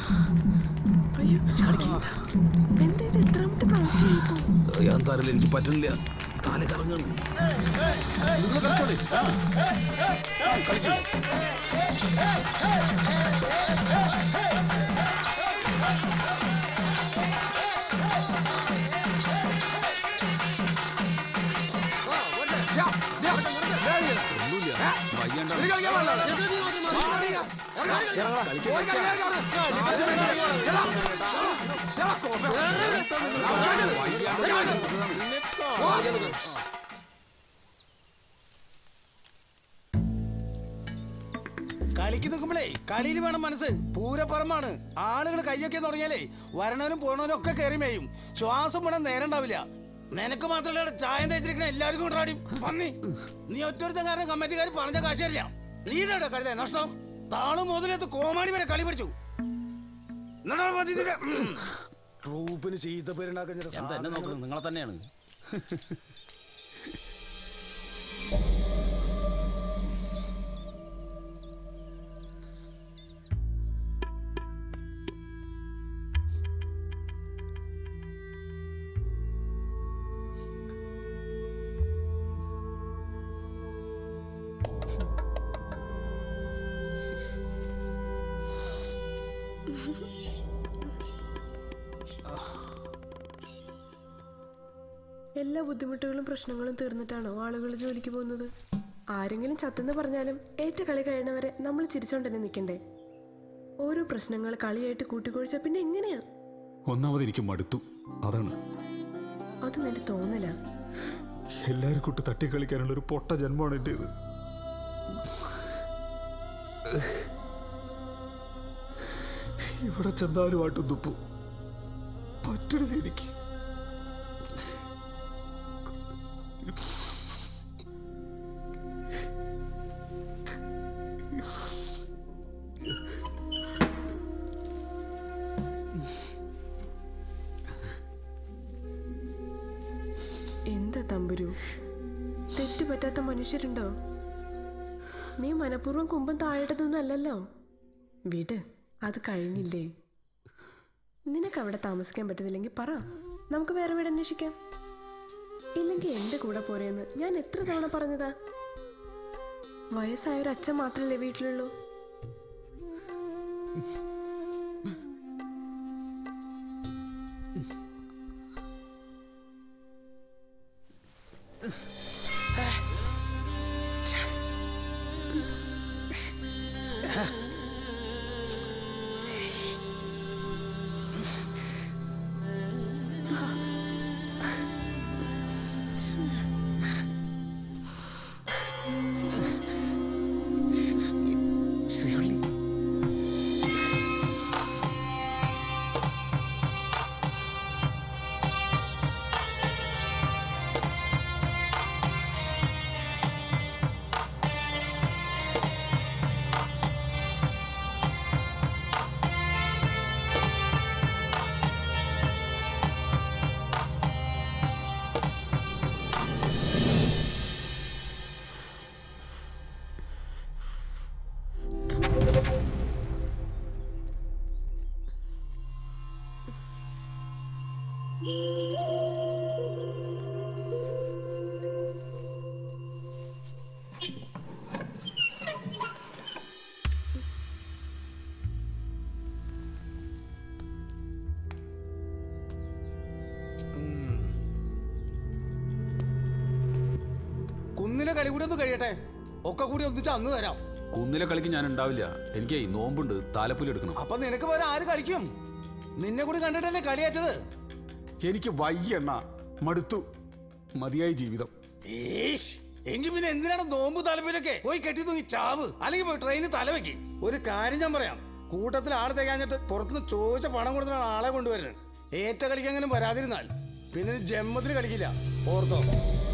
എന്തായാലും എനിക്ക് പറ്റുന്നില്ല, തല കറങ്ങുന്നു. കളിക്ക് നിൽക്കുമ്പോഴേ കളിയിൽ വേണം മനസ്സ്. പൂരപ്പറമ്പാണ്. ആളുകൾ കയ്യൊക്കെ തുടങ്ങിയാലേ വരണവനും പോണവനും ഒക്കെ കയറി മേയും. ശ്വാസം വിടാൻ നേരം ഉണ്ടാവില്ല. നിനക്ക് മാത്രമല്ല ചായം തേച്ചിരിക്കണ എല്ലാവർക്കും കൊണ്ടാടി പന്നി. നീ ഒറ്റൊരുത്തൻ കാരണം കമ്മിറ്റിക്കാർ പറഞ്ഞ കാശ് തരില്ല. നീ ഇതവിടെ കരുതേ നഷ്ടം. താളും മുതലെത്ത് കോമാളി വരെ കളി പിടിച്ചു. ട്രൂപ്പിന് ചീത്ത പേരുണ്ടാക്കാൻ നിങ്ങളെ തന്നെയാണ്. എല്ലാ ബുദ്ധിമുട്ടുകളും പ്രശ്നങ്ങളും തീർന്നിട്ടാണോ ആളുകൾ ജോലിക്ക് പോകുന്നത്? ആരെങ്കിലും ചത്തെന്ന് പറഞ്ഞാലും ഏറ്റ കളി കഴിയണവരെ നമ്മൾ ചിരിച്ചോണ്ട് തന്നെ നിൽക്കണ്ടേ? ഓരോ പ്രശ്നങ്ങൾ കളിയായിട്ട് കൂട്ടിക്കൊഴിച്ച പിന്നെ എങ്ങനെയാ? ഒന്നാമത് എനിക്ക് മടുത്തു, അതാണ്. അത് നിന്റെ തോന്നല. എല്ലാവരും കൂട്ട് തട്ടിക്കളിക്കാനുള്ള ഒരു പൊട്ട ജന്മമാണ് എന്റേത്. ഇവിടെ ചെന്നാലും ആട്ടും തുപ്പു പറ്റരുത് എനിക്ക്. എന്താ തമ്പുരു, തെറ്റുപറ്റാത്ത മനുഷ്യരുണ്ടോ? നീ മനഃപൂർവ്വം കുമ്പം താഴേട്ടതൊന്നും അല്ലല്ലോ. വീട് അത് കഴിഞ്ഞില്ലേ? നിനക്ക് അവിടെ താമസിക്കാൻ പറ്റുന്നില്ലെങ്കിൽ പറ, നമുക്ക് വേറെ വീട് അന്വേഷിക്കാം. ഇല്ലെങ്കിൽ എന്റെ കൂടെ പോരെന്ന് ഞാൻ എത്ര തവണ പറഞ്ഞതാ. വയസ്സായ ഒരു അച്ഛൻ മാത്രല്ലേ വീട്ടിലുള്ളൂ. കുന്നിലെ കളി കൂടി ഒന്ന് കഴിയട്ടെ, ഒക്കെ കൂടി ഒന്നിച്ച് അന്ന് തരാം. കുന്നിലെ കളിക്ക് ഞാൻ ഉണ്ടാവില്ല, എനിക്ക് നോമ്പുണ്ട്, താലപ്പൊലി എടുക്കണം. അപ്പൊ നിനക്ക് വേറെ ആര് കളിക്കും? നിന്നെ കൂടി കണ്ടിട്ടല്ലേ കളിയാറ്റത്. എനിക്ക് വയ്യണ്ണ, മടുത്തു, മതിയായി ജീവിതം. എങ്കിൽ പിന്നെ എന്തിനാണ് നോമ്പ് താലപ്പൊലിയൊക്കെ? പോയി കെട്ടി തൂങ്ങി ചാവ്, അല്ലെങ്കിൽ പോയി ട്രെയിനിൽ തലവെക്കി. ഒരു കാര്യം ഞാൻ പറയാം, കൂട്ടത്തിൽ ആള് തികഞ്ഞിട്ട് പുറത്തുനിന്ന് ചോദിച്ച പണം കൊടുത്തിട്ടാണ് ആളെ കൊണ്ടുവരുന്നത്. ഏറ്റ കളിക്ക് അങ്ങനെ വരാതിരുന്നാൽ പിന്നെ ജന്മത്തിൽ കളിക്കില്ല, ഓർത്തോ.